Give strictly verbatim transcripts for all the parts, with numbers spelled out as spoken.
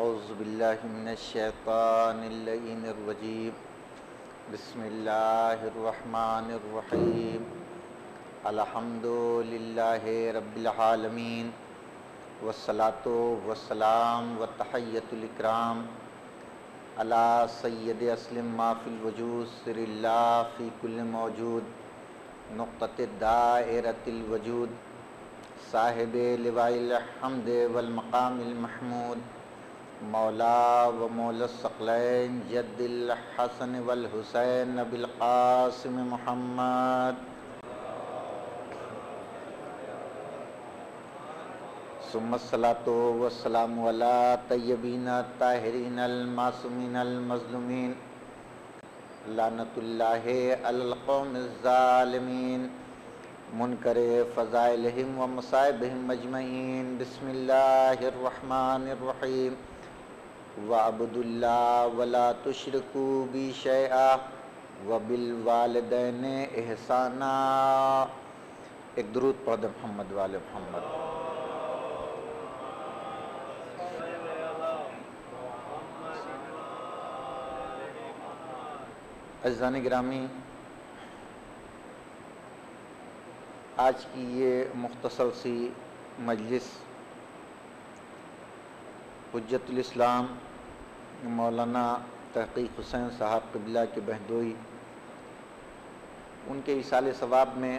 اعوذ باللہ من الشیطان اللعین الرجیم بسم اللہ الرحمن الرحیم الحمد للہ رب العالمین والصلاة والسلام والتحیۃ الاکرام علی سید اسلم ما فی الوجود سر اللہ فی کل موجود نقطۃ دائرۃ الوجود صاحب لواء الحمد والمقام المحمود مولا و مولا الثقلین جد الحسن والحسین ابی القاسم محمد ثم الصلاة والسلام علی طیبین الطاہرین المعصومین المظلومین لعنت اللہ علی القوم الظالمین منکر فضائلہم و مصائبہم اجمعین بسم اللہ الرحمن الرحیم وَعْبُدُوا اللَّهَ وَلَا تُشْرِكُوا بِهِ شَيْئًا وَبِالْوَالِدَيْنِ إِحْسَانًا۔ ایک درود پڑھ دیں محمد والے محمد۔ عزیزان گرامی، آج کی یہ مختصر سی مجلس حجت الاسلام مولانا تحقیق حسین صاحب قبلہ کے بہدوئی ان کے ایصال ثواب میں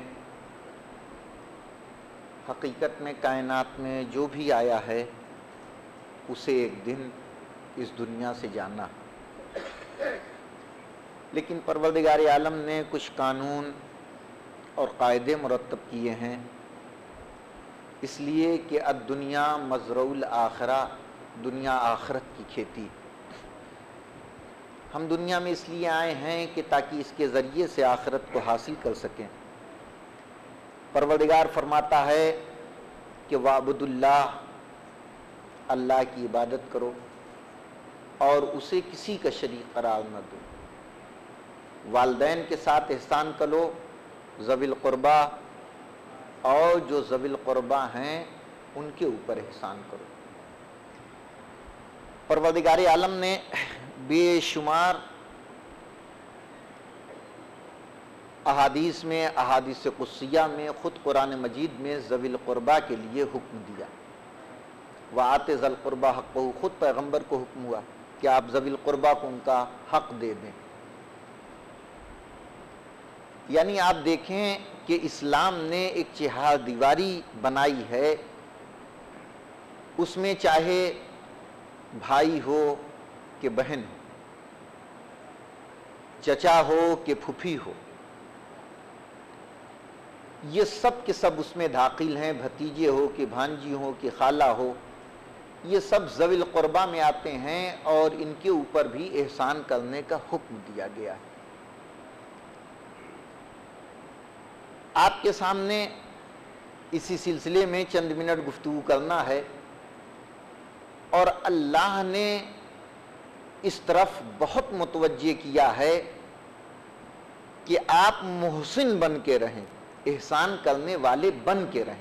حقیقت میں کائنات میں جو بھی آیا ہے اسے ایک دن اس دنیا سے جانا، لیکن پروردگار عالم نے کچھ قانون اور قاعدے مرتب کیے ہیں، اس لیے کہ الدنیا مزرع الآخرہ، دنیا آخرت کی کھیتی۔ ہم دنیا میں اس لیے آئے ہیں کہ تاکہ اس کے ذریعے سے آخرت کو حاصل کر سکیں۔ پروردگار فرماتا ہے کہ وَعْبُدُوا اللَّهَ، اللہ کی عبادت کرو اور اسے کسی کا شریک قرار نہ دو۔ والدین کے ساتھ احسان کرو، ذوی القربہ، اور جو ذوی القربہ ہیں ان کے اوپر احسان کرو۔ پروردگار عالم نے بے شمار احادیث میں، احادیث قدسیہ میں، خود قرآن مجید میں ذوی القربہ کے لیے حکم دیا۔ وَآتِ ذَا الْقُرْبَى حَقَّهُ، خود پیغمبر کو حکم ہوا کہ آپ ذوی القربہ کو ان کا حق دے دیں۔ یعنی آپ دیکھیں کہ اسلام نے ایک چہار دیواری بنائی ہے، اس میں چاہے بھائی ہو کہ بہن ہو، چچا ہو کہ پھوپھی ہو، یہ سب کے سب اس میں داخل ہیں، بھتیجے ہو کہ بھانجی ہو کہ خالہ ہو، یہ سب ذوی القربہ میں آتے ہیں اور ان کے اوپر بھی احسان کرنے کا حکم دیا گیا ہے۔ آپ کے سامنے اسی سلسلے میں چند منٹ گفتگو کرنا ہے، اور اللہ نے اس طرف بہت متوجہ کیا ہے کہ آپ محسن بن کے رہیں، احسان کرنے والے بن کے رہیں،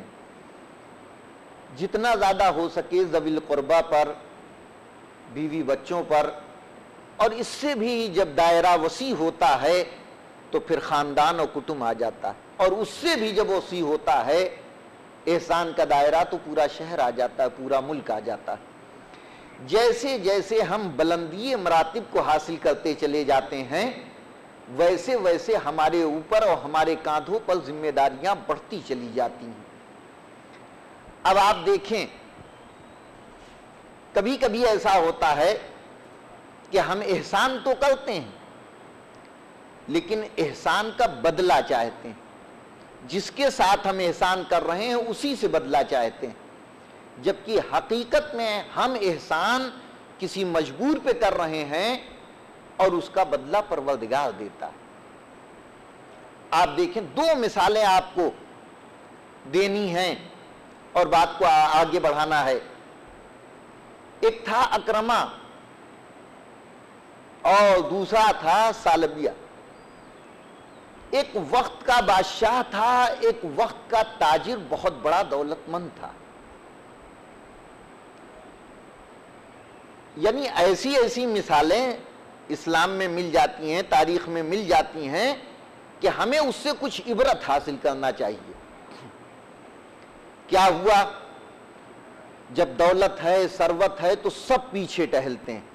جتنا زیادہ ہو سکے ذوی القربہ پر، بیوی بچوں پر، اور اس سے بھی جب دائرہ وسیع ہوتا ہے تو پھر خاندان اور کٹم آ جاتا ہے، اور اس سے بھی جب وسیع ہوتا ہے احسان کا دائرہ تو پورا شہر آ جاتا ہے، پورا ملک آ جاتا ہے۔ جیسے جیسے ہم بلندی مراتب کو حاصل کرتے چلے جاتے ہیں، ویسے ویسے ہمارے اوپر اور ہمارے کاندھوں پر ذمہ داریاں بڑھتی چلی جاتی ہیں۔ اب آپ دیکھیں، کبھی کبھی ایسا ہوتا ہے کہ ہم احسان تو کرتے ہیں لیکن احسان کا بدلہ چاہتے ہیں، جس کے ساتھ ہم احسان کر رہے ہیں اسی سے بدلہ چاہتے ہیں، جبکہ حقیقت میں ہم احسان کسی مجبور پہ کر رہے ہیں اور اس کا بدلہ پروردگار دیتا ہے۔ آپ دیکھیں، دو مثالیں آپ کو دینی ہیں اور بات کو آگے بڑھانا ہے۔ ایک تھا اکرمہ اور دوسرا تھا سالبیہ۔ ایک وقت کا بادشاہ تھا، ایک وقت کا تاجر، بہت بڑا دولت مند تھا۔ یعنی ایسی ایسی مثالیں اسلام میں مل جاتی ہیں، تاریخ میں مل جاتی ہیں کہ ہمیں اس سے کچھ عبرت حاصل کرنا چاہیے۔ کیا ہوا؟ جب دولت ہے، ثروت ہے، تو سب پیچھے ٹہلتے ہیں،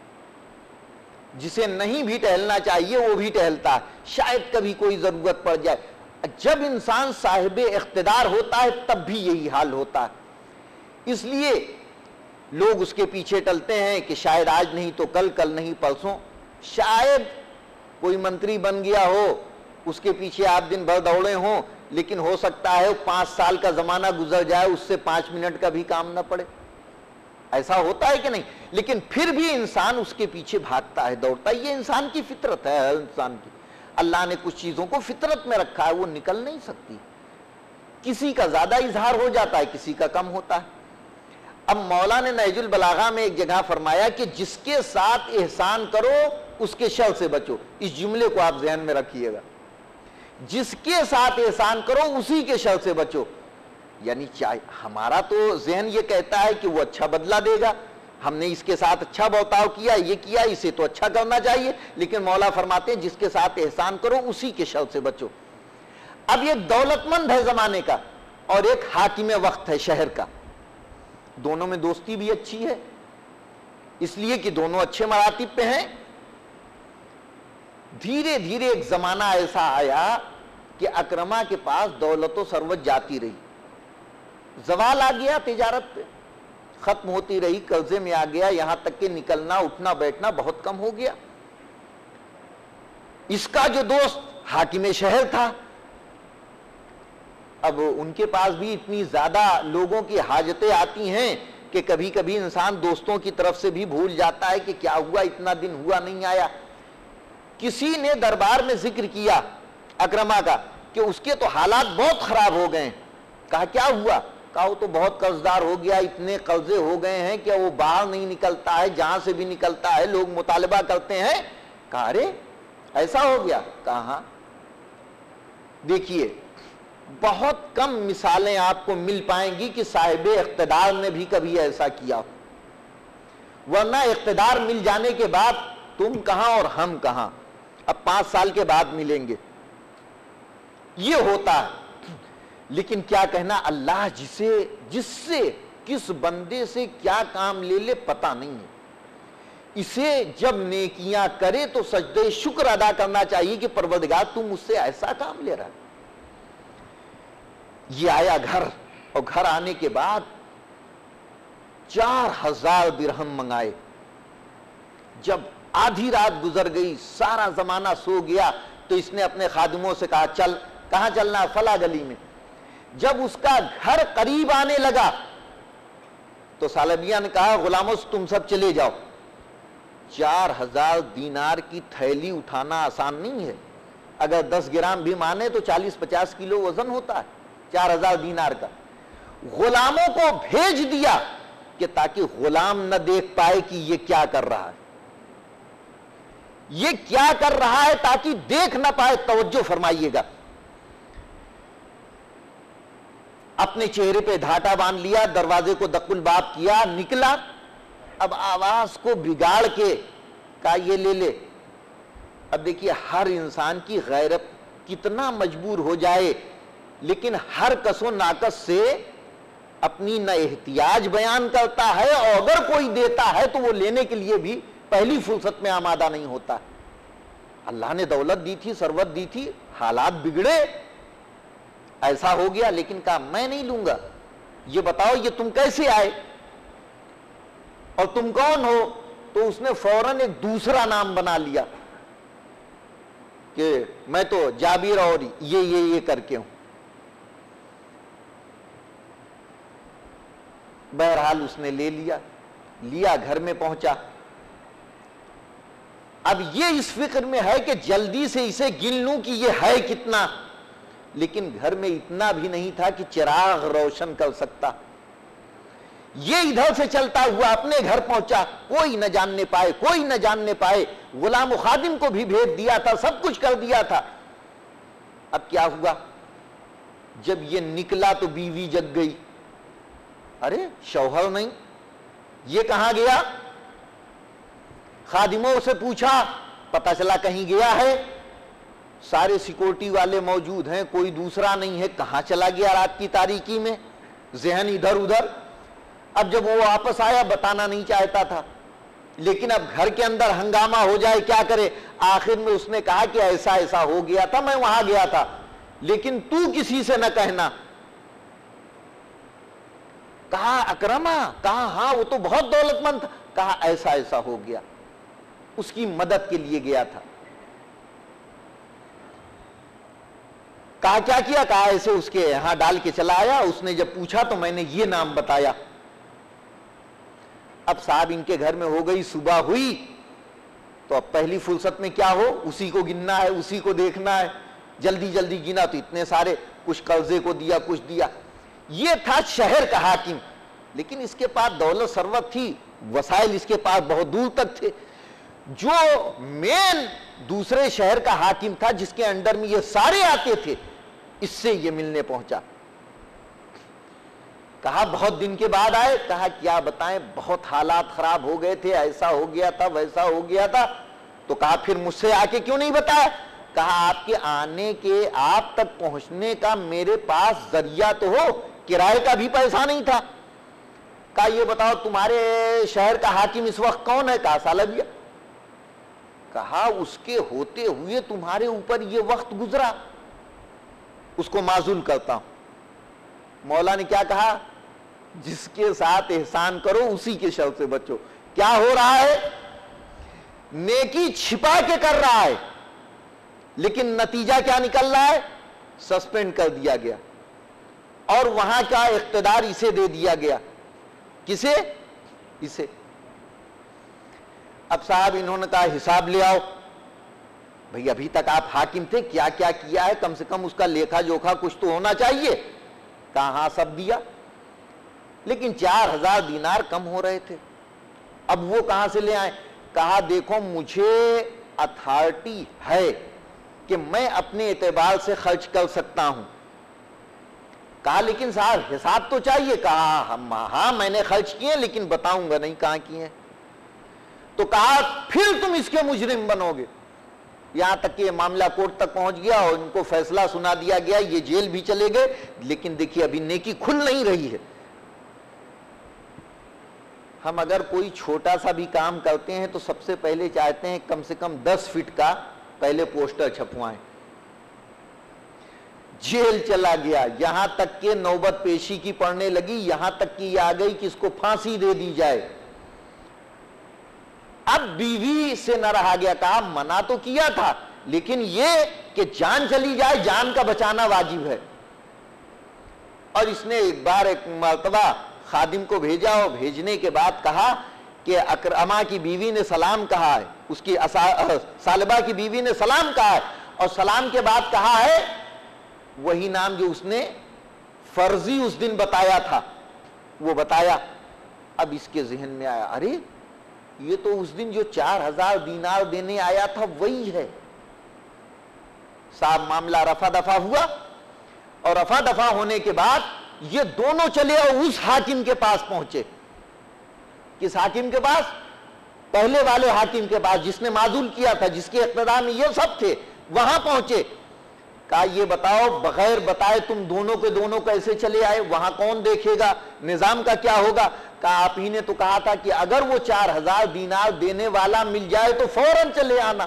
جسے نہیں بھی ٹہلنا چاہیے وہ بھی ٹہلتا ہے، شاید کبھی کوئی ضرورت پڑ جائے۔ جب انسان صاحب اقتدار ہوتا ہے تب بھی یہی حال ہوتا ہے، اس لیے لوگ اس کے پیچھے ٹلتے ہیں کہ شاید آج نہیں تو کل، کل نہیں پرسوں، شاید کوئی منتری بن گیا ہو، اس کے پیچھے آپ دن بھر دوڑے ہوں، لیکن ہو سکتا ہے پانچ سال کا زمانہ گزر جائے، اس سے پانچ منٹ کا بھی کام نہ پڑے۔ ایسا ہوتا ہے کہ نہیں؟ لیکن پھر بھی انسان اس کے پیچھے بھاگتا ہے، دوڑتا ہے، یہ انسان کی فطرت ہے۔ ہر انسان کی اللہ نے کچھ چیزوں کو فطرت میں رکھا ہے، وہ نکل نہیں سکتی، کسی کا زیادہ اظہار ہو جاتا ہے، کسی کا کم ہوتا ہے۔ اب مولا نے نہج البلاغہ میں ایک جگہ فرمایا کہ جس کے ساتھ احسان کرو اس کے شر سے بچو، اس جملے کو آپ ذہن میں رکھیے گا، جس کے ساتھ احسان کرو اسی کے شر سے بچو۔ یعنی چاہے ہمارا تو ذہن یہ کہتا ہے کہ وہ اچھا بدلہ دے گا، ہم نے اس کے ساتھ اچھا برتاؤ کیا، یہ کیا، اسے تو اچھا کرنا چاہیے، لیکن مولا فرماتے ہیں جس کے ساتھ احسان کرو اسی کے شر سے بچو۔ اب یہ دولت مند ہے زمانے کا اور ایک حاکم وقت ہے شہر کا، دونوں میں دوستی بھی اچھی ہے، اس لیے کہ دونوں اچھے مراتب پہ ہیں۔ دھیرے دھیرے ایک زمانہ ایسا آیا کہ اکرما کے پاس دولت و ثروت جاتی رہی، زوال آ گیا، تجارت پہ ختم ہوتی رہی، قرضے میں آ گیا، یہاں تک کہ نکلنا اٹھنا بیٹھنا بہت کم ہو گیا۔ اس کا جو دوست حاکم شہر تھا، اب ان کے پاس بھی اتنی زیادہ لوگوں کی حاجتیں آتی ہیں کہ کبھی کبھی انسان دوستوں کی طرف سے بھی بھول جاتا ہے کہ کیا ہوا، اتنا دن ہوا نہیں آیا۔ کسی نے دربار میں ذکر کیا اکرما کا کہ اس کے تو حالات بہت خراب ہو گئے ہیں۔ کہا کیا ہوا؟ کہا وہ تو بہت قرضدار ہو گیا، اتنے قرضے ہو گئے ہیں کہ وہ باہر نہیں نکلتا ہے، جہاں سے بھی نکلتا ہے لوگ مطالبہ کرتے ہیں۔ کہا ارے ایسا ہو گیا؟ کہا ہاں۔ دیکھیے بہت کم مثالیں آپ کو مل پائیں گی کہ صاحب اقتدار نے بھی کبھی ایسا کیا ہو، ورنہ اقتدار مل جانے کے بعد تم کہاں اور ہم کہاں، اب پانچ سال کے بعد ملیں گے، یہ ہوتا ہے۔ لیکن کیا کہنا، اللہ جسے جس سے کس بندے سے کیا کام لے لے پتہ نہیں ہے، اسے جب نیکیاں کرے تو سجدے شکر ادا کرنا چاہیے کہ پروردگار تم مجھ سے ایسا کام لے رہا ہے۔ یہ آیا گھر، اور گھر آنے کے بعد چار ہزار درہم منگائے۔ جب آدھی رات گزر گئی، سارا زمانہ سو گیا، تو اس نے اپنے خادموں سے کہا چل، کہاں چلنا؟ فلاں گلی میں۔ جب اس کا گھر قریب آنے لگا تو سالبیہ نے کہا غلاموں سے تم سب چلے جاؤ۔ چار ہزار دینار کی تھیلی اٹھانا آسان نہیں ہے، اگر دس گرام بھی مانے تو چالیس پچاس کلو وزن ہوتا ہے چار ہزار دینار کا۔ غلاموں کو بھیج دیا کہ تاکہ غلام نہ دیکھ پائے کہ یہ کیا کر رہا ہے، یہ کیا کر رہا ہے، تاکہ دیکھ نہ پائے۔ توجہ فرمائیے گا، اپنے چہرے پہ دھاٹا باندھ لیا، دروازے کو دق الباب کیا، نکلا، اب آواز کو بگاڑ کے کہا یہ لے لے۔ اب دیکھیے ہر انسان کی غیرت کتنا مجبور ہو جائے، لیکن ہر کس و ناقص سے اپنی نہ احتیاج بیان کرتا ہے، اور اگر کوئی دیتا ہے تو وہ لینے کے لیے بھی پہلی فرصت میں آمادہ نہیں ہوتا۔ اللہ نے دولت دی تھی، ثروت دی تھی، حالات بگڑے، ایسا ہو گیا، لیکن کہا میں نہیں لوں گا۔ یہ بتاؤ یہ تم کیسے آئے اور تم کون ہو؟ تو اس نے فوراً ایک دوسرا نام بنا لیا کہ میں تو جابر اور یہ یہ یہ کر کے ہوں۔ بہرحال اس نے لے لیا، لیا گھر میں پہنچا۔ اب یہ اس فکر میں ہے کہ جلدی سے اسے گن لوں کہ یہ ہے کتنا، لیکن گھر میں اتنا بھی نہیں تھا کہ چراغ روشن کر سکتا۔ یہ ادھر سے چلتا ہوا اپنے گھر پہنچا، کوئی نہ جاننے پائے، کوئی نہ جاننے پائے، غلام و خادم کو بھی بھیج دیا تھا، سب کچھ کر دیا تھا۔ اب کیا ہوا؟ جب یہ نکلا تو بیوی جگ گئی، ارے شوہر نہیں، یہ کہاں گیا؟ خادموں سے پوچھا، پتہ چلا کہیں گیا ہے، سارے سیکورٹی والے موجود ہیں، کوئی دوسرا نہیں ہے، کہاں چلا گیا رات کی تاریکی میں، ذہن ادھر ادھر۔ اب جب وہ واپس آیا بتانا نہیں چاہتا تھا، لیکن اب گھر کے اندر ہنگامہ ہو جائے کیا کرے، آخر میں اس نے کہا کہ ایسا ایسا ہو گیا تھا، میں وہاں گیا تھا، لیکن تو کسی سے نہ کہنا۔ کہا اکرما، کہا ہاں وہ تو بہت دولت مند تھا، کہا ایسا ایسا ہو گیا، اس کی مدد کے لیے گیا تھا۔ کہا کیا کیا، کہا ایسے اس کے یہاں ڈال کے چلا آیا، اس نے جب پوچھا تو میں نے یہ نام بتایا۔ اب صاحب ان کے گھر میں ہو گئی، صبح ہوئی تو اب پہلی فرصت میں کیا ہو، اسی کو گننا ہے، اسی کو دیکھنا ہے، جلدی جلدی گنا تو اتنے سارے، کچھ قرضے کو دیا، کچھ دیا۔ یہ تھا شہر کا حاکم، لیکن اس کے پاس دولت ثروت تھی، وسائل اس کے پاس بہت دور تک تھے۔ جو مین دوسرے شہر کا حاکم تھا جس کے انڈر میں یہ سارے آتے تھے، اس سے یہ ملنے پہنچا۔ کہا بہت دن کے بعد آئے، کہا کیا بتائیں، بہت حالات خراب ہو گئے تھے، ایسا ہو گیا تھا، ویسا ہو گیا تھا۔ تو کہا پھر مجھ سے آ کے کیوں نہیں بتایا؟ کہا آپ کے آنے کے، آپ تک پہنچنے کا میرے پاس ذریعہ تو ہو، کرائے کا بھی پیسہ نہیں تھا۔ کہا یہ بتاؤ تمہارے شہر کا حاکم اس وقت کون ہے؟ کہا سالبیہ۔ کہا اس کے ہوتے ہوئے تمہارے اوپر یہ وقت گزرا، اس کو معزول کرتا ہوں۔ مولا نے کیا کہا؟ جس کے ساتھ احسان کرو اسی کے شر سے بچو۔ کیا ہو رہا ہے؟ نیکی چھپا کے کر رہا ہے، لیکن نتیجہ کیا نکل رہا ہے؟ سسپینڈ کر دیا گیا، اور وہاں کا اقتدار اسے دے دیا گیا۔ کسے؟ اسے۔ اب صاحب انہوں نے کہا حساب لے آؤ، بھئی ابھی تک آپ حاکم تھے، کیا کیا کیا ہے، کم سے کم اس کا لیکھا جوکھا کچھ تو ہونا چاہیے۔ کہا ہاں سب دیا، لیکن چار ہزار دینار کم ہو رہے تھے، اب وہ کہاں سے لے آئیں؟ کہا دیکھو مجھے اتھارٹی ہے کہ میں اپنے اعتبار سے خرچ کر سکتا ہوں۔ کہا لیکن صاحب حساب تو چاہیے۔ کہا ہاں میں نے خرچ کیے لیکن بتاؤں گا نہیں کہاں کیے ہیں۔ تو کہا پھر تم اس کے مجرم بنو گے۔ یہاں تک کہ یہ معاملہ کورٹ تک پہنچ گیا اور ان کو فیصلہ سنا دیا گیا، یہ جیل بھی چلے گئے، لیکن دیکھیے ابھی نیکی کھل نہیں رہی ہے۔ ہم اگر کوئی چھوٹا سا بھی کام کرتے ہیں تو سب سے پہلے چاہتے ہیں کم سے کم دس فٹ کا پہلے پوسٹر چھپوائیں۔ جیل چلا گیا، یہاں تک کہ نوبت پیشی کی پڑنے لگی، یہاں تک کہ یہ آ گئی کہ اس کو پھانسی دے دی جائے۔ اب بیوی سے نہ رہا گیا، کہا منع تو کیا تھا لیکن یہ کہ جان چلی جائے، جان کا بچانا واجب ہے۔ اور اس نے ایک بار ایک مرتبہ خادم کو بھیجا، اور بھیجنے کے بعد کہا کہ اکرما کی بیوی نے سلام کہا ہے، اس کی سالبہ کی بیوی نے سلام کہا ہے، اور سلام کے بعد کہا ہے وہی نام جو اس نے فرضی اس دن بتایا تھا وہ بتایا۔ اب اس کے ذہن میں آیا ارے یہ تو اس دن جو چار ہزار دینار دینے آیا تھا وہی ہے۔ صاحب معاملہ رفع دفع ہوا، اور رفع دفع ہونے کے بعد یہ دونوں چلے اور اس حاکم کے پاس پہنچے۔ کس حاکم کے پاس؟ پہلے والے حاکم کے پاس جس نے معزول کیا تھا، جس کے اقتدار میں یہ سب تھے، وہاں پہنچے۔ کہا یہ بتاؤ بغیر بتائے تم دونوں کے دونوں کیسے چلے آئے؟ وہاں کون دیکھے گا؟ نظام کا کیا ہوگا؟ کہا آپ ہی نے تو کہا تھا کہ اگر وہ چار ہزار دینار دینے والا مل جائے تو فوراً چلے آنا۔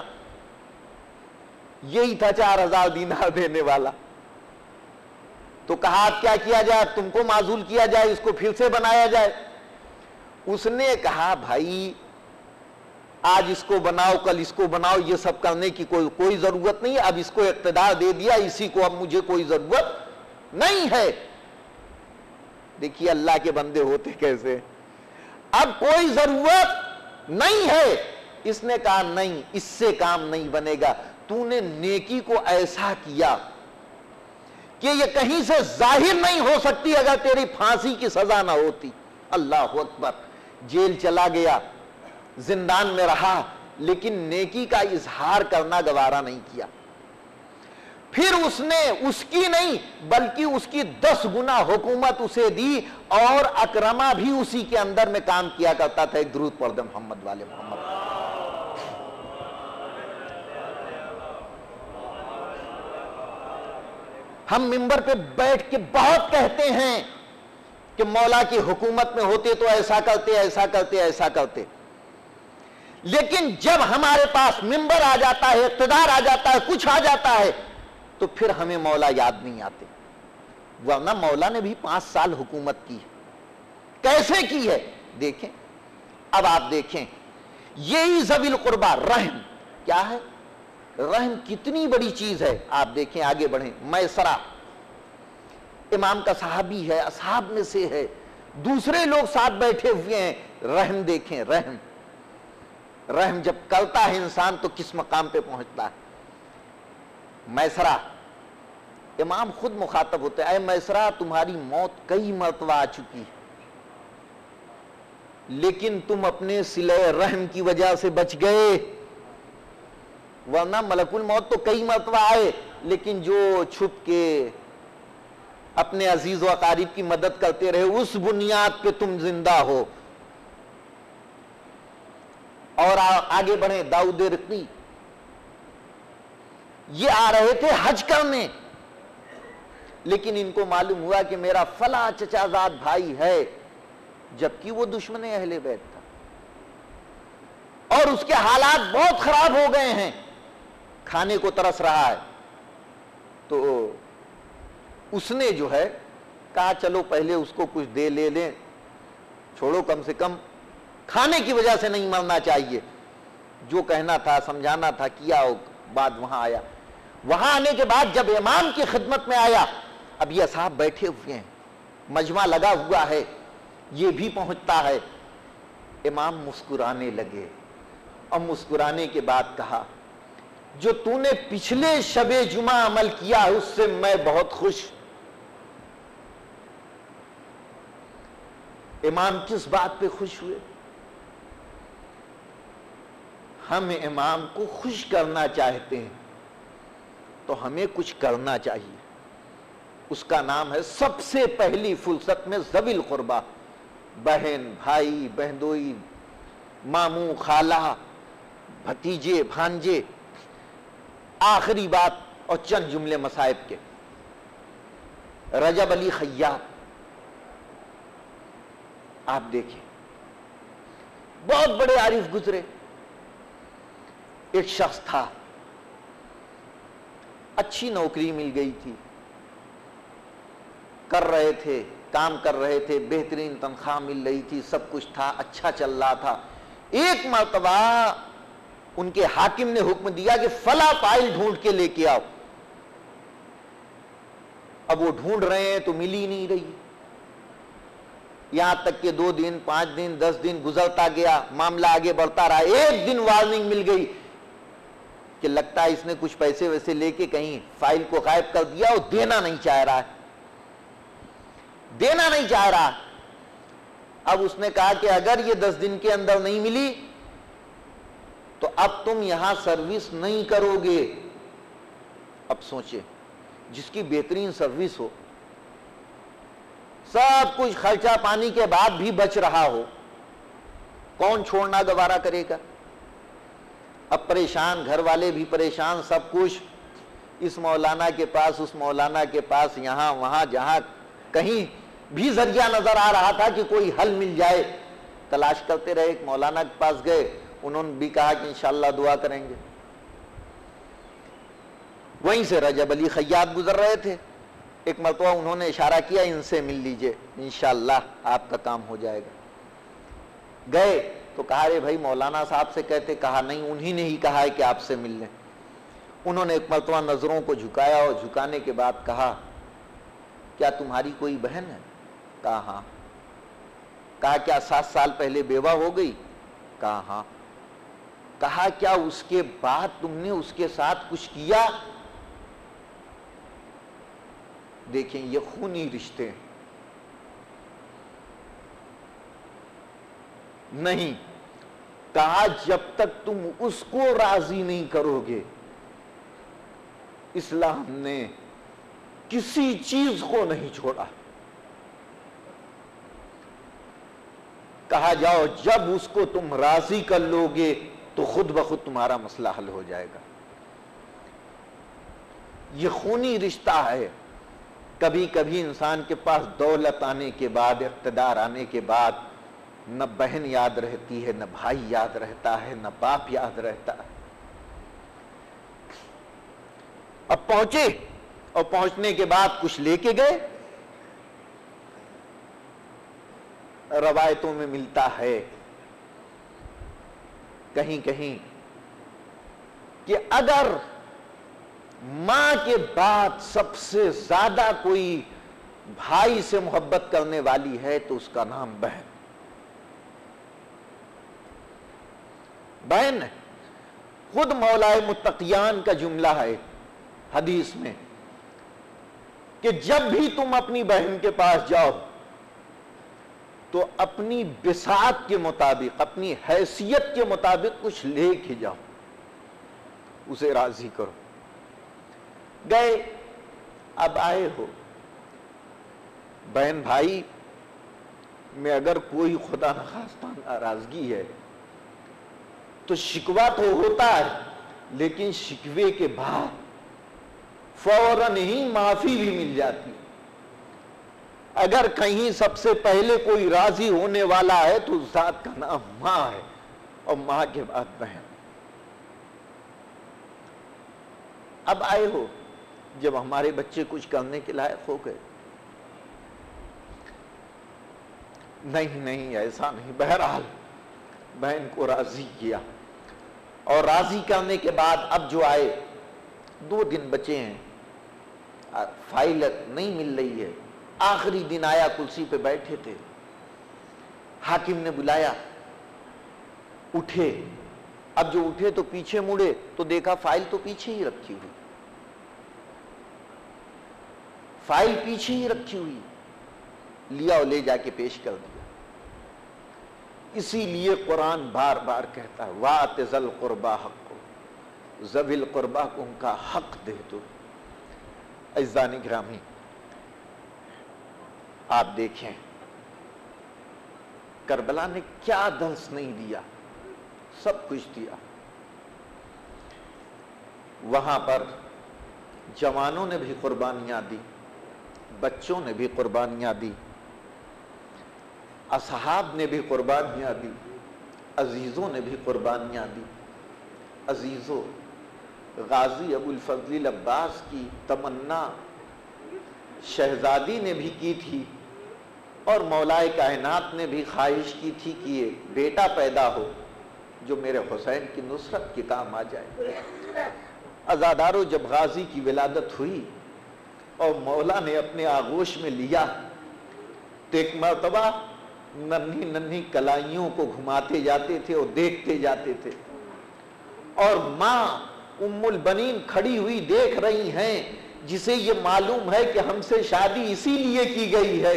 یہی تھا چار ہزار دینار دینے والا۔ تو کہا اب کیا کیا جائے؟ تم کو معزول کیا جائے، اس کو پھر سے بنایا جائے۔ اس نے کہا بھائی آج اس کو بناؤ کل اس کو بناؤ، یہ سب کرنے کی کوئی کوئی ضرورت نہیں ہے، اب اس کو اقتدار دے دیا، اسی کو اب مجھے کوئی ضرورت نہیں ہے۔ دیکھیے اللہ کے بندے ہوتے کیسے، اب کوئی ضرورت نہیں ہے۔ اس نے کہا نہیں، اس سے کام نہیں بنے گا، تو نے نیکی کو ایسا کیا کہ یہ کہیں سے ظاہر نہیں ہو سکتی اگر تیری پھانسی کی سزا نہ ہوتی۔ اللہ اکبر۔ جیل چلا گیا، زندان میں رہا، لیکن نیکی کا اظہار کرنا گوارا نہیں کیا۔ پھر اس نے اس کی نہیں بلکہ اس کی دس گنا حکومت اسے دی، اور اکرما بھی اسی کے اندر میں کام کیا کرتا تھا۔ ایک درود پڑھ دے محمد والے محمد۔ ہم ممبر پہ بیٹھ کے بہت کہتے ہیں کہ مولا کی حکومت میں ہوتے تو ایسا کرتے ایسا کرتے ایسا کرتے، لیکن جب ہمارے پاس ممبر آ جاتا ہے، اقتدار آ جاتا ہے، کچھ آ جاتا ہے، تو پھر ہمیں مولا یاد نہیں آتے۔ ورنہ مولا نے بھی پانچ سال حکومت کی، کیسے کی ہے دیکھیں۔ اب آپ دیکھیں، یہی ذوی القربہ رحم کیا ہے؟ رحم کتنی بڑی چیز ہے۔ آپ دیکھیں، آگے بڑھیں، میسرہ امام کا صحابی ہے، اصحاب میں سے ہے، دوسرے لوگ ساتھ بیٹھے ہوئے ہیں، رحم دیکھیں، رحم رحم جب کرتا ہے انسان تو کس مقام پہ پہنچتا ہے۔ میسرہ امام خود مخاطب ہوتے ہیں، اے میسرہ تمہاری موت کئی مرتبہ آ چکی ہے، لیکن تم اپنے صلہ رحم کی وجہ سے بچ گئے، ورنہ ملک الموت تو کئی مرتبہ آئے، لیکن جو چھپ کے اپنے عزیز و اقارب کی مدد کرتے رہے، اس بنیاد پہ تم زندہ ہو۔ اور آگے بڑھیں، داؤد رقی یہ آ رہے تھے حج کرنے، لیکن ان کو معلوم ہوا کہ میرا فلاں چچا زاد بھائی ہے، جبکہ وہ دشمن اہل بیت تھا، اور اس کے حالات بہت خراب ہو گئے ہیں، کھانے کو ترس رہا ہے، تو اس نے جو ہے کہا چلو پہلے اس کو کچھ دے لے لیں، چھوڑو کم سے کم کھانے کی وجہ سے نہیں مرنا چاہیے۔ جو کہنا تھا، سمجھانا تھا، کیا، بعد وہاں آیا۔ وہاں آنے کے بعد جب امام کی خدمت میں آیا، اب یہ اصحاب بیٹھے ہوئے ہیں، مجمع لگا ہوا ہے، یہ بھی پہنچتا ہے، امام مسکرانے لگے، اور مسکرانے کے بعد کہا جو تو نے پچھلے شب جمعہ عمل کیا ہے اس سے میں بہت خوش۔ امام کس بات پہ خوش ہوئے؟ ہم امام کو خوش کرنا چاہتے ہیں تو ہمیں کچھ کرنا چاہیے، اس کا نام ہے سب سے پہلی فرصت میں ذوی القربہ، بہن، بھائی، بہنوئی، ماموں، خالہ، بھتیجے، بھانجے۔ آخری بات اور چند جملے مصائب کے، رجب علی خیاط آپ دیکھیں، بہت بڑے عارف گزرے۔ ایک شخص تھا، اچھی نوکری مل گئی تھی، کر رہے تھے، کام کر رہے تھے، بہترین تنخواہ مل رہی تھی، سب کچھ تھا، اچھا چل رہا تھا۔ ایک مرتبہ ان کے حاکم نے حکم دیا کہ فلاں فائل ڈھونڈ کے لے کے آؤ۔ اب وہ ڈھونڈ رہے ہیں تو مل ہی نہیں رہی، یہاں تک کہ دو دن، پانچ دن، دس دن گزرتا گیا، معاملہ آگے بڑھتا رہا۔ ایک دن وارننگ مل گئی کہ لگتا ہے اس نے کچھ پیسے ویسے لے کے کہیں فائل کو غائب کر دیا اور دینا نہیں چاہ رہا ہے، دینا نہیں چاہ رہا۔ اب اس نے کہا کہ اگر یہ دس دن کے اندر نہیں ملی تو اب تم یہاں سروس نہیں کرو گے۔ اب سوچے، جس کی بہترین سروس ہو، سب کچھ خرچہ پانی کے بعد بھی بچ رہا ہو، کون چھوڑنا گوارا کرے گا؟ اب پریشان، گھر والے بھی پریشان، سب کچھ اس مولانا کے پاس، اس مولانا کے پاس، یہاں وہاں، جہاں کہیں بھی ذریعہ نظر آ رہا تھا کہ کوئی حل مل جائے، تلاش کرتے رہے۔ ایک مولانا کے پاس گئے، انہوں نے بھی کہا کہ انشاءاللہ دعا کریں گے۔ وہیں سے رجب علی خیاط گزر رہے تھے، ایک مرتبہ انہوں نے اشارہ کیا ان سے مل لیجئے، انشاءاللہ آپ کا کام ہو جائے گا۔ گئے تو کہا رے بھائی مولانا صاحب سے کہتے، کہا نہیں انہی نے ہی کہا ہے کہ آپ سے مل لیں۔ انہوں نے ایک مرتبہ نظروں کو جھکایا اور جھکانے کے بعد کہا کیا تمہاری کوئی بہن ہے؟ کہا ہاں۔ کہا کیا سات سال پہلے بیوہ ہو گئی؟ کہا ہاں۔ کہا کیا اس کے بعد تم نے اس کے ساتھ کچھ کیا؟ دیکھیں یہ خونی رشتے نہیں۔ کہا جب تک تم اس کو راضی نہیں کرو گے، اسلام نے کسی چیز کو نہیں چھوڑا۔ کہا جاؤ جب اس کو تم راضی کر لو گے تو خود بخود تمہارا مسئلہ حل ہو جائے گا۔ یہ خونی رشتہ ہے، کبھی کبھی انسان کے پاس دولت آنے کے بعد، اقتدار آنے کے بعد نہ بہن یاد رہتی ہے، نہ بھائی یاد رہتا ہے، نہ باپ یاد رہتا ہے۔ اب پہنچے اور پہنچنے کے بعد کچھ لے کے گئے۔ روایتوں میں ملتا ہے کہیں کہیں کہ اگر ماں کے بعد سب سے زیادہ کوئی بھائی سے محبت کرنے والی ہے تو اس کا نام بہن بہن ہے۔ خود مولا متقیان کا جملہ ہے حدیث میں کہ جب بھی تم اپنی بہن کے پاس جاؤ تو اپنی بساط کے مطابق، اپنی حیثیت کے مطابق کچھ لے کے جاؤ، اسے راضی کرو۔ گئے، اب آئے ہو، بہن بھائی میں اگر کوئی خدا نخواستہ ناراضگی ہے تو شکوہ تو ہوتا ہے، لیکن شکوے کے بعد فوراً ہی معافی بھی مل جاتی ہے۔ اگر کہیں سب سے پہلے کوئی راضی ہونے والا ہے تو اس ذات کا نام ماں ہے، اور ماں کے بعد بہن۔ اب آئے ہو، جب ہمارے بچے کچھ کرنے کے لائق ہو گئے، نہیں نہیں ایسا نہیں، بہرحال بہن کو راضی کیا، اور راضی کرنے کے بعد اب جو آئے، دو دن بچے ہیں، فائل نہیں مل رہی ہے، آخری دن آیا، کرسی پہ بیٹھے تھے، حاکم نے بلایا، اٹھے۔ اب جو اٹھے تو پیچھے مڑے تو دیکھا فائل تو پیچھے ہی رکھی ہوئی، فائل پیچھے ہی رکھی ہوئی، لیا اور لے جا کے پیش کر دیا۔ اسی لیے قرآن بار بار کہتا ہے وَآتِ ذَا الْقُرْبَى حَقُّ، ذوی القربہ کو ان کا حق دے دو۔ عزیزان گرامی، آپ دیکھیں کربلا نے کیا درس نہیں دیا، سب کچھ دیا۔ وہاں پر جوانوں نے بھی قربانیاں دی، بچوں نے بھی قربانیاں دی، اصحاب نے بھی قربانیاں دی، عزیزوں نے بھی قربانیاں دی۔ عزیزوں، غازی ابو الفضل عباس کی تمنا شہزادی نے بھی کی تھی، اور مولائے کائنات نے بھی خواہش کی تھی کہ یہ بیٹا پیدا ہو جو میرے حسین کی نصرت کے کام آ جائے۔ عزادارو، جب غازی کی ولادت ہوئی اور مولا نے اپنے آغوش میں لیا تو ایک مرتبہ ننھی ننھی کلائیوں کو گھماتے جاتے تھے اور دیکھتے جاتے تھے، اور ماں ام البنین کھڑی ہوئی دیکھ رہی ہیں، جسے یہ معلوم ہے کہ ہم سے شادی اسی لیے کی گئی ہے،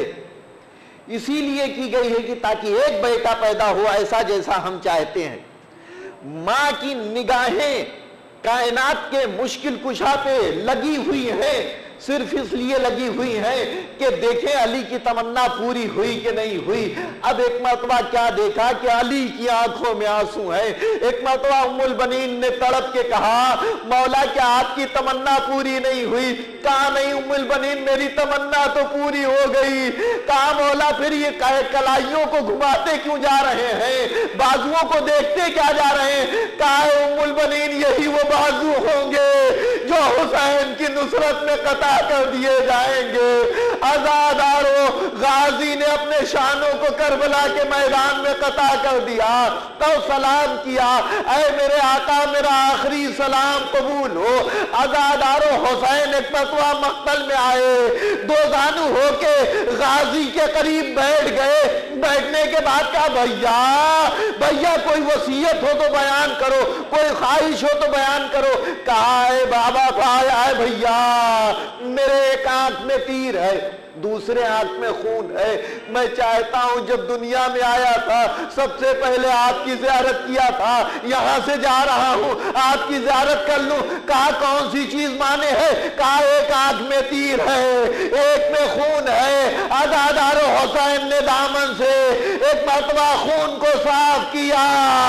اسی لیے کی گئی ہے کہ تاکہ ایک بیٹا پیدا ہو ایسا جیسا ہم چاہتے ہیں۔ ماں کی نگاہیں کائنات کے مشکل کشا پہ لگی ہوئی ہیں، صرف اس لیے لگی ہوئی ہیں کہ دیکھیں علی کی تمنا پوری ہوئی کہ نہیں ہوئی۔ اب ایک مرتبہ کیا دیکھا کہ علی کی آنکھوں میں آنسو ہیں۔ ایک مرتبہ ام البنین نے تڑپ کے کہا مولا کیا آپ کی تمنا پوری نہیں ہوئی؟ کہا نہیں ام البنین میری تمنا تو پوری ہو گئی۔ کہا مولا پھر یہ کلائیوں کو گھماتے کیوں جا رہے ہیں، بازوؤں کو دیکھتے کیا جا رہے ہیں؟ کہا ام البنین یہی وہ بازو ہوں گے جو حسین کی نصرت میں قطع کر دیے جائیں گے۔ عزادارو، غازی نے اپنے شانوں کو کربلا کے میدان میں قطع کر دیا، تو سلام کیا، اے میرے آقا میرا آخری سلام قبول ہو۔ عزادارو، حسین ایک مرتبہ مقتل میں آئے، دو زانو ہو کے غازی کے قریب بیٹھ گئے۔ بیٹھنے کے بعد کہا بھیا بھیا کوئی وصیت ہو تو بیان کرو، کوئی خواہش ہو تو بیان کرو۔ کہا اے بابا کہا اے بھیا میرے ایک آنکھ میں تیر ہے، دوسرے آنکھ میں خون ہے، میں چاہتا ہوں جب دنیا میں آیا تھا سب سے پہلے آپ کی زیارت کیا تھا، یہاں سے جا رہا ہوں آپ کی زیارت کر لوں۔ کہا کون سی چیز مانے ہے؟ کہا ایک آنکھ میں تیر ہے، ایک میں خون ہے۔ عزادارو، حسین نے دامن سے ایک مرتبہ خون کو صاف کیا،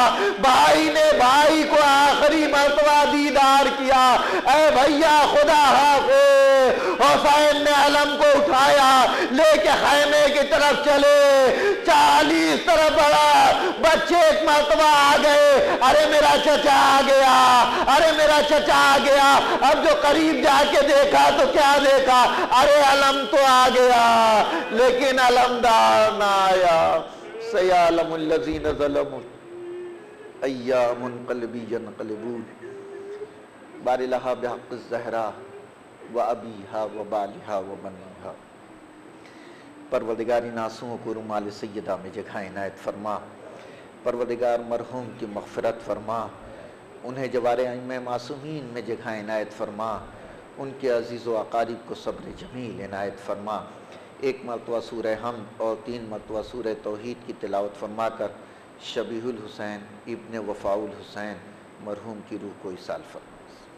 بھائی نے بھائی کو آخری مرتبہ دیدار کیا، اے بھیا خدا حافظ۔ حسین نے علم کو اٹھایا، لے کے خیمے کی طرف چلے، چالیس طرف بڑھا، بچے ایک مرتبہ آ گئے، ارے میرا چچا آ گیا، ارے میرا چچا آ گیا۔ اب جو قریب جا کے دیکھا تو کیا دیکھا، ارے علم تو آ گیا لیکن علمدار نہ آیا۔ سیعلم الذین ظلموا ایا منقلب ینقلبون، بار لہا بحق الزہرا و ابیہا و بالہا و بنیہا۔ پروردگار ناسوں کو رومال سیدہ میں جگہ عنایت فرما، پروردگار مرحوم کی مغفرت فرما، انہیں جوار ائمہ معصومین میں جگہ عنایت فرما، ان کے عزیز و اقارب کو صبر جمیل عنایت فرما۔ ایک مرتبہ سورہ حمد اور تین مرتبہ سورہ توحید کی تلاوت فرما کر شبیح الحسین ابن وفاء الحسین مرحوم کی روح کو ایصال فرما۔